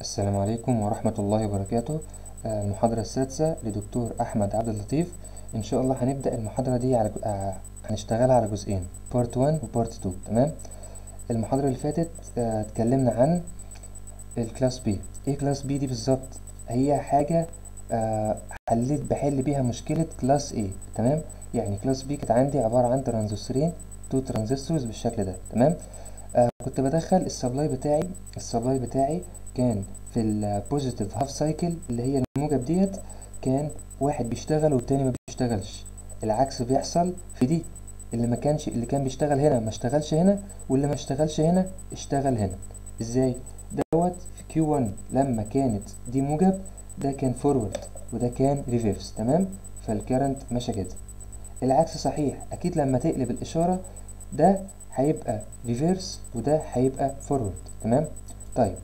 السلام عليكم ورحمة الله وبركاته. المحاضرة السادسة لدكتور أحمد عبد اللطيف. إن شاء الله هنبدأ المحاضرة دي على هنشتغلها على جزئين، بارت 1 وبارت 2. تمام. المحاضرة اللي فاتت اتكلمنا عن الكلاس بي. ايه كلاس بي دي بالظبط؟ هي حاجة بحل بيها مشكلة كلاس A. تمام. يعني كلاس بي كانت عندي عبارة عن ترانزستورين، 2 ترانزستورز بالشكل ده. تمام. كنت بدخل السبلاي بتاعي كان في البوزيتيف هاف سايكل اللي هي الموجب ديت، كان واحد بيشتغل والتاني ما بيشتغلش. العكس بيحصل في دي، اللي كان بيشتغل هنا ما اشتغلش هنا، واللي ما اشتغلش هنا اشتغل هنا. ازاي دوت؟ في Q1 لما كانت دي موجب ده كان فورورد وده كان ريفيرس. تمام. فالكرنت ماشي كده. العكس صحيح اكيد، لما تقلب الاشاره ده هيبقى ريفيرس وده هيبقى فورورد. تمام. طيب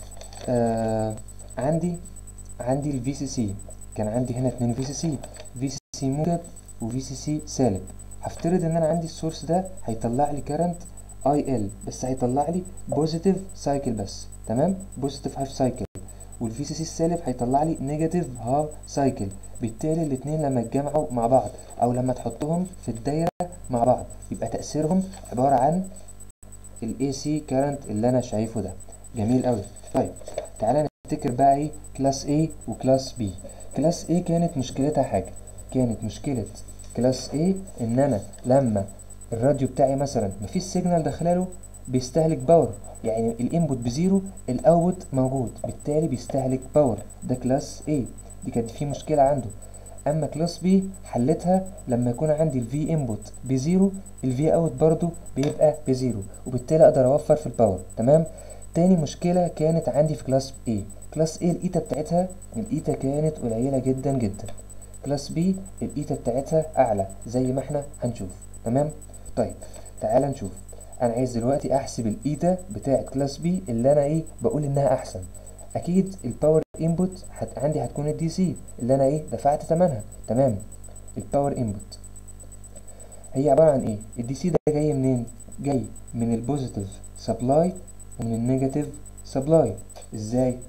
عندي الفي سي سي. كان عندي هنا 2 في سي سي، في سي سي موجب وفي سي سي سالب. هفترض ان انا عندي السورس ده هيطلع لي كارنت اي ال، بس هيطلع لي بوزيتيف سايكل بس. تمام. بوزيتيف هاف سايكل. والفي سي سي السالب هيطلع لي نيجاتيف هاف سايكل. بالتالي الاتنين لما يتجمعوا مع بعض او لما تحطهم في الدايره مع بعض يبقى تاثيرهم عباره عن الاي سي كارنت اللي انا شايفه ده. جميل قوي. طيب تعالى نفتكر بقى ايه كلاس A وكلاس B. كلاس A كانت مشكلتها حاجه، كانت مشكله كلاس A ان انا لما الراديو بتاعي مثلا مفيش سيجنال داخلاله بيستهلك باور، يعني الانبوت بزيرو الاوتبوت موجود، بالتالي بيستهلك باور. ده كلاس A، دي كانت فيه مشكله عنده. اما كلاس B حلتها لما يكون عندي الفي انبوت بزيرو، الفي اوت برضو بيبقى بزيرو، وبالتالي اقدر اوفر في الباور. تمام. تاني مشكله كانت عندي في كلاس A. كلاس A الايتا بتاعتها كانت قليله جدا جدا. كلاس B الايتا بتاعتها اعلى زي ما احنا هنشوف. تمام. طيب تعال نشوف. انا عايز دلوقتي احسب الايتا بتاعت كلاس B اللي انا بقول انها احسن. اكيد الباور انبوت عندي هتكون الدي سي اللي انا دفعت ثمنها. تمام. الباور انبوت هي عباره عن ايه؟ الدي سي ده جاي منين؟ جاي من البوزيتيف سبلاي ومن النيجاتيف سبلاي. ازاي؟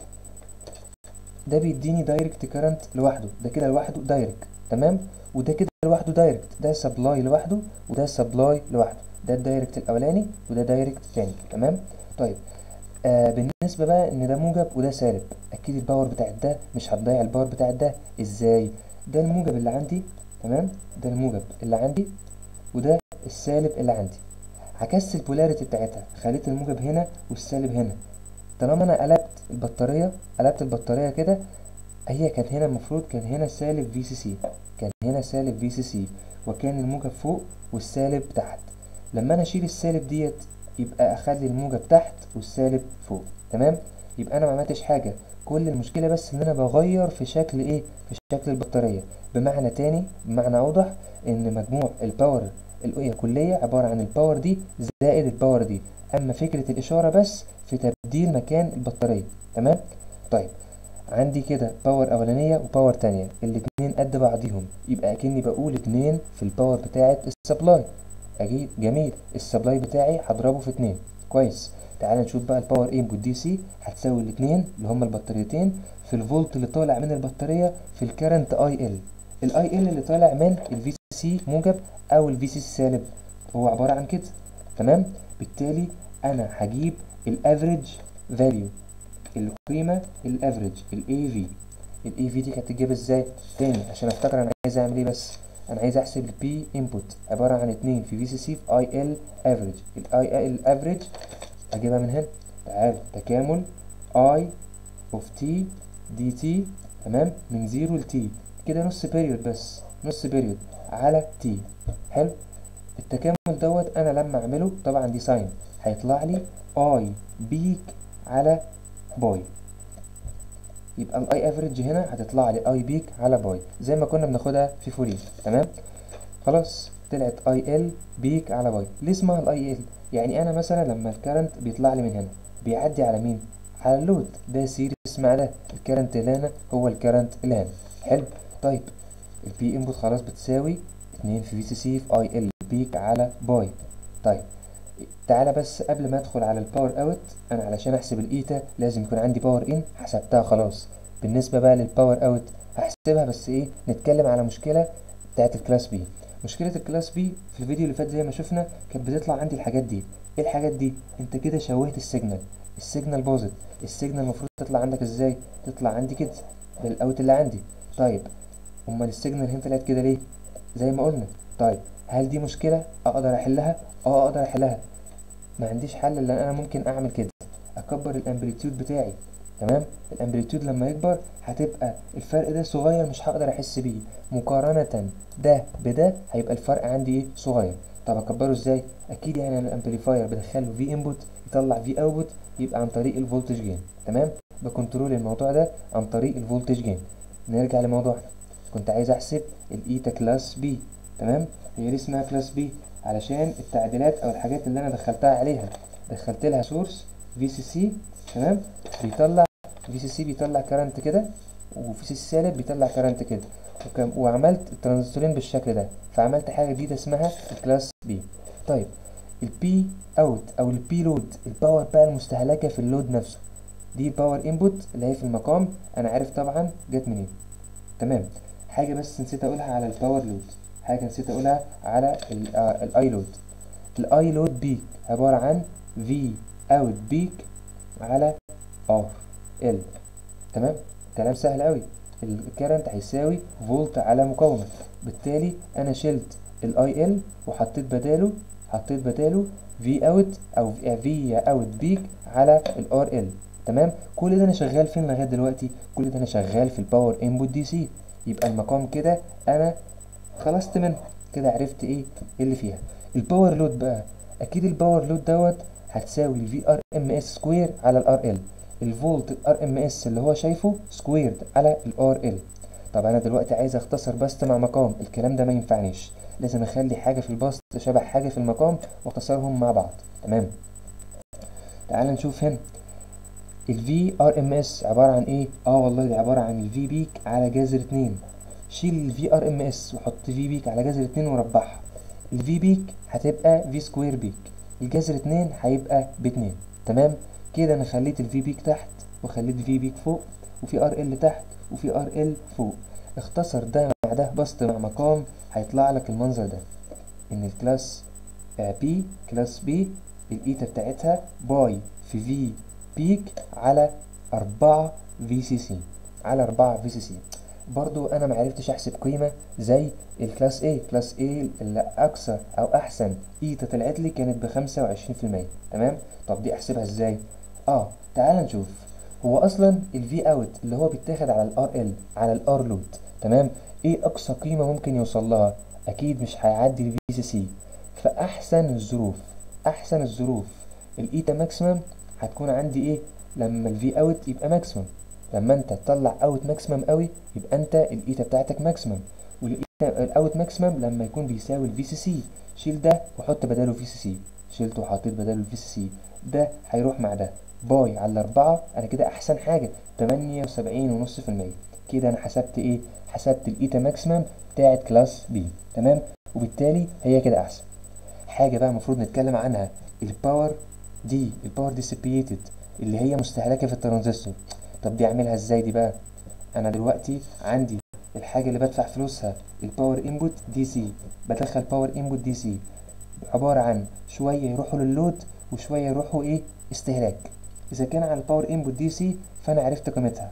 ده بيديني دايركت كارنت لوحده، ده كده لوحده دايركت. تمام. وده كده لوحده دايركت، ده سبلاي لوحده وده سبلاي لوحده، ده الدايركت الاولاني وده دايركت تاني. تمام. طيب بالنسبه بقى ان ده موجب وده سالب، اكيد الباور بتاعت ده مش هتضيع الباور بتاعت ده. ازاي؟ ده الموجب اللي عندي. تمام. ده الموجب اللي عندي وده السالب اللي عندي. عكست البولاريتي بتاعتها، خليت الموجب هنا والسالب هنا. طالما انا قلبت البطاريه كده، هي كانت هنا المفروض كان هنا سالب في سي سي، كان هنا سالب في سي سي، وكان الموجب فوق والسالب تحت. لما انا اشيل السالب ديت يبقى اخلي الموجب تحت والسالب فوق. تمام. يبقى انا ما عملتش حاجه، كل المشكله بس ان انا بغير في شكل في شكل البطاريه. بمعنى اوضح ان مجموع الباور الكليه عباره عن الباور دي زائد الباور دي، اما فكره الاشاره بس في تبديل مكان البطاريه. تمام. طيب عندي كده باور اولانيه وباور تانية، الاتنين قد بعضيهم، يبقى اكني بقول 2 في الباور بتاعه السبلاي. اكيد جميل. السبلاي بتاعي هضربه في 2. كويس. تعال نشوف بقى الباور انبوت دي سي هتساوي الاتنين اللي هما البطاريتين في الفولت اللي طالع من البطاريه في الكرنت اي ال. الاي ال اللي طالع من الفي سي موجب او الفي سي سالب هو عباره عن كده. تمام. بالتالي انا هجيب الافريج فاليو، القيمه الافريج الاي في دي كانت تجيب ازاي؟ تاني عشان افتكر انا عايز اعمل ايه بس. انا عايز احسب البي انبوت عباره عن 2 في سي سي في اي ال افريج. الاي ال افريج اجيبها من هنا. تعال تكامل اي اوف تي دي تي. تمام. من 0 ل تي كده نص بيريود، بس نص بيريود على تي. حلو. التكامل دوت انا لما اعمله طبعا دي ساين هيطلع لي اي بيك على باي. يبقى الاي افريج هنا هتطلع لي اي بيك على باي زي ما كنا بناخدها في فوريه. تمام. خلاص طلعت اي ال بيك على باي. ليه اسمها الاي ال؟ يعني انا مثلا لما الكرنت بيطلع لي من هنا بيعدي على مين؟ على اللود ده سيريس مع ده، الكرنت اللي هنا هو الكرنت اللي هنا. حلو. طيب البي انبوت خلاص بتساوي 2 في سي سي في اي ال بيك على باي. طيب تعالى بس قبل ما ادخل على الباور اوت، انا علشان احسب الايتا لازم يكون عندي باور ان، حسبتها خلاص. بالنسبه بقى للباور اوت هحسبها، بس ايه، نتكلم على مشكله بتاعت الكلاس بي. مشكله الكلاس بي في الفيديو اللي فات زي ما شفنا كانت بتطلع عندي الحاجات دي. ايه الحاجات دي؟ انت كده شوهت السيجنال، السيجنال باظت. السيجنال المفروض تطلع عندك ازاي؟ تطلع عندي كده، ده الاوت اللي عندي. طيب امال السيجنال هنا طلعت كده ليه؟ زي ما قلنا. طيب هل دي مشكله اقدر احلها؟ اه اقدر احلها. ما عنديش حل الا انا ممكن اعمل كده، اكبر الامبليتيود بتاعي. تمام، الامبليتيود لما يكبر هتبقى الفرق ده صغير، مش هقدر احس بيه مقارنة ده بده، هيبقى الفرق عندي ايه؟ صغير. طب اكبره ازاي؟ اكيد يعني انا الامبليفاير بدخله في انبوت يطلع في اوتبوت، يبقى عن طريق الفولتج جين. تمام، بكنترول الموضوع ده عن طريق الفولتج جين. نرجع لموضوعنا، كنت عايز احسب الايتا كلاس بي. تمام، هي ليه اسمها كلاس بي؟ علشان التعديلات او الحاجات اللي انا دخلتها عليها. دخلت لها سورس في سي سي، تمام، بيطلع في سي سي بيطلع كارنت كده، وفي سي سي سالب بيطلع كارنت كده، وعملت الترانزستورين بالشكل ده، فعملت حاجه جديده اسمها الكلاس بي. طيب البي اوت او البي لود، الباور بقى المستهلكه في اللود نفسه، دي الباور انبوت اللي هي في المقام. انا عارف طبعا جت منين. تمام، حاجه بس نسيت اقولها على الباور لود، حاجه نسيت اقولها على الاي لود. الاي لود بيك عباره عن في اوت بيك على ار ال. تمام، كلام سهل قوي. الكرنت هيساوي فولت على مقاومه، بالتالي انا شلت الاي ال وحطيت بداله، في اوت او في اوت بيك على الار ال. تمام، كل ده انا شغال فين لغايه دلوقتي؟ كل ده انا شغال في الباور انبوت دي سي. يبقى المقام كده انا خلصت منه، كده عرفت ايه اللي فيها. الباور لود بقى، اكيد الباور لود دوت هتساوي الفي ار ام اس سكوير على الار ال، الفولت الار ام اس اللي هو شايفه سكويرد على الار ال. طب انا دلوقتي عايز اختصر بسط مع مقام، الكلام ده ما ينفعنيش، لازم اخلي حاجه في البسط شبه حاجه في المقام واختصرهم مع بعض. تمام، تعال نشوف هنا الفي ار ام اس عباره عن ايه. والله دي عباره عن الفي بيك على جذر 2. شيل الفي ار ام اس وحط في بيك على جذر 2 وربعها. الفي بيك هتبقى في سكوير بيك، الجذر 2 هيبقى ب2. تمام، كده انا خليت الفي بيك تحت وخليت في بيك فوق، وفي ار ال تحت وفي ار ال فوق. اختصر ده مع ده بسط مع مقام، هيطلع لك المنظر ده، ان الكلاس بي كلاس بي الايتا بتاعتها باي في بيك على 4 في سي سي، على 4 في سي سي. برضو انا معرفتش احسب قيمة زي الكلاس A. كلاس A اللي اقصى او احسن ايتا طلعت لي كانت ب25%. تمام، طب دي احسبها ازاي؟ تعال نشوف. هو اصلا الفي اوت اللي هو بيتاخد على الار ال على الار لود، تمام، ايه اقصى قيمة ممكن يوصل لها؟ اكيد مش هيعدي الفي سي سي. فاحسن الظروف، احسن الظروف الايتا ماكسيمم هتكون عندي ايه؟ لما الفي اوت يبقى ماكسيمم. لما انت تطلع اوت ماكسيمم قوي يبقى انت الايتا بتاعتك ماكسيمم. والايتا الاوت ماكسيمم لما يكون بيساوي الفي سي سي. شيل ده وحط بداله في سي سي، شيلته وحطيت بداله الفي سي سي، ده هيروح مع ده باي على 4. انا كده احسن حاجه 78.5%. كده انا حسبت ايه؟ حسبت الايتا ماكسيمم بتاعت كلاس بي. تمام، وبالتالي هي كده احسن حاجه. بقى المفروض نتكلم عنها الباور دي، الباور ديسيبيتد اللي هي مستهلكه في الترانزستور. طب دي اعملها ازاي دي بقى؟ انا دلوقتي عندي الحاجه اللي بدفع فلوسها الباور انبوت دي سي، بدخل باور انبوت دي سي عباره عن شويه يروحوا لللود وشويه يروحوا ايه؟ استهلاك. اذا كان على الباور انبوت دي سي فانا عرفت قيمتها،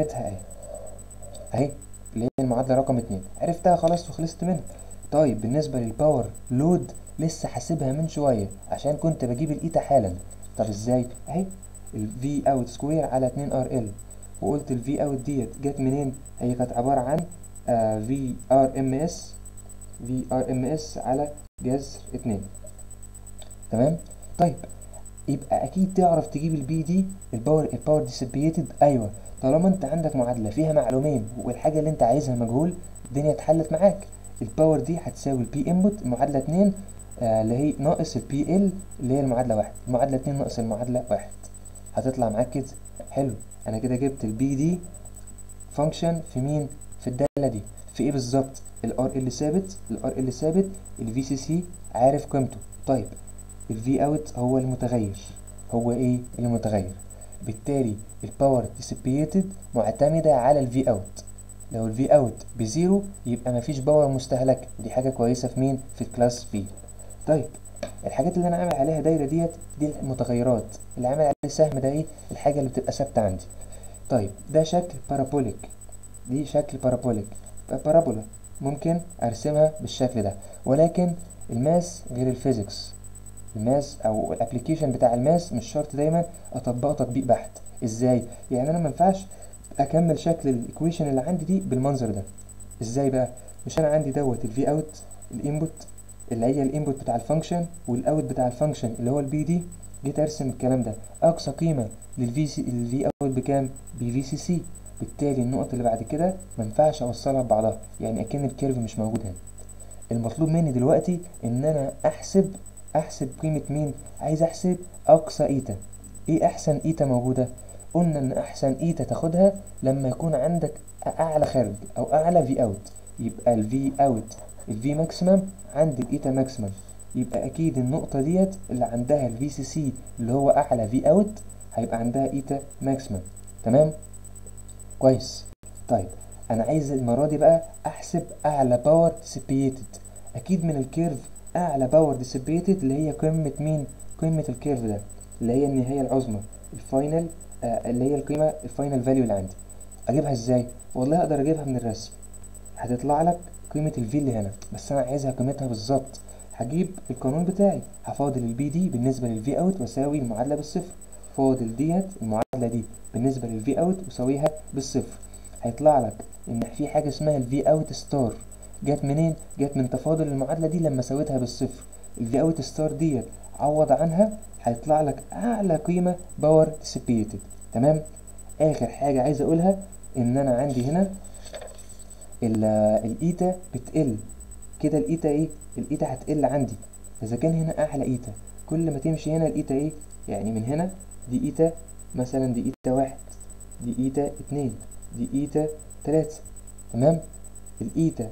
اهي اللي هي المعادله رقم 2، عرفتها خلاص وخلصت منها. طيب بالنسبه للباور لود لسه حاسبها من شويه عشان كنت بجيب الايتا حالا. طب ازاي؟ اهي الفي اوت سكوير على 2 ار ال، وقلت الفي اوت ديت جت منين؟ هي كانت عباره عن في ار ام اس على جذر 2. تمام، طيب يبقى اكيد تعرف تجيب البي دي، الباور ديسيبيتد. ايوه، طالما انت عندك معادله فيها معلومين والحاجه اللي انت عايزها مجهول، الدنيا اتحلت معاك. الباور دي هتساوي البي انبوت المعادله 2 اللي هي ناقص البي ال اللي هي المعادله 1، المعادله 2 ناقص المعادله 1 هتطلع معاك كده. حلو، انا كده جبت البي دي فانكشن في مين؟ في الداله دي. في ايه بالظبط؟ الار ال ثابت، الفي سي سي عارف قيمته. طيب الفي اوت هو المتغير، هو ايه المتغير. بالتالي الباور ديسيبيتد معتمدة على الفي اوت. لو الفي اوت بزيرو يبقى مفيش باور مستهلكة، ودي حاجة كويسة في مين؟ في الكلاس بي. طيب الحاجات اللي انا عامل عليها دايرة دي المتغيرات، اللي عامل عليه سهم ده ايه؟ الحاجة اللي بتبقى ثابتة عندي. طيب ده شكل بارابوليك، دي شكل بارابوليك، بارابولا ممكن ارسمها بالشكل ده. ولكن الماس غير الفيزيكس. الماس او الابليكيشن بتاع الماس مش شرط دايما اطبقه تطبيق بحت. ازاي؟ يعني انا منفعش اكمل شكل الايكويشن اللي عندي دي بالمنظر ده. ازاي بقى؟ مش انا عندي دوت الفي اوت الانبوت اللي هي الانبوت بتاع الفانكشن، والاوت بتاع الفانكشن اللي هو البي دي. جيت ارسم الكلام ده، اقصى قيمه الفي اوت بكام؟ بي في سي سي. بالتالي النقط اللي بعد كده منفعش اوصلها ببعضها، يعني اكن الكيرف مش موجود هنا. المطلوب مني دلوقتي ان انا احسب قيمة مين؟ عايز احسب اقصى ايتا. ايه احسن ايتا موجودة؟ قلنا ان احسن ايتا تاخدها لما يكون عندك اعلى خارج او اعلى في اوت. يبقى الفي اوت الفي ماكسيمم عند الايتا ماكسيمم، يبقى اكيد النقطة ديت اللي عندها الفي سي سي اللي هو اعلى في اوت هيبقى عندها ايتا ماكسيمم. تمام كويس. طيب انا عايز المره دي بقى احسب اعلى باور ديسيبيتد. اكيد من الكيرف اعلى باور ديسيبيتد اللي هي قمه مين؟ قمه الكيرف ده اللي هي النهايه العظمى، الفاينل، اللي هي القيمه الفاينل فاليو اللي عندي. اجيبها ازاي؟ والله اقدر اجيبها من الرسم. هتطلع لك قيمه الفي اللي هنا، بس انا عايزها قيمتها بالظبط. هجيب القانون بتاعي، هفاضل البي دي بالنسبه للفي اوت واساوي المعادله بالصفر. فاضل ديت المعادله دي بالنسبه للفي اوت وساويها بالصفر. هيطلع لك ان في حاجه اسمها الفي اوت ستار. جت منين؟ جت من تفاضل المعادله دي لما سويتها بالصفر. الفي اوت ستار ديت عوض عنها، هيطلع لك اعلى قيمه باور ديسيبيتد. تمام. اخر حاجه عايز اقولها ان انا عندي هنا الايتا بتقل كده. الايتا ايه؟ الايتا هتقل عندي. اذا كان هنا اعلى ايتا، كل ما تمشي هنا الايتا ايه؟ يعني من هنا دي ايتا مثلا، دي ايتا واحد، دي ايتا اتنين، دي ايتا تلاتة. تمام. الايتا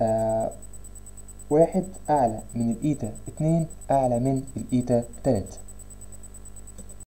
واحد اعلى من الايتا اتنين اعلى من الايتا تلاتة.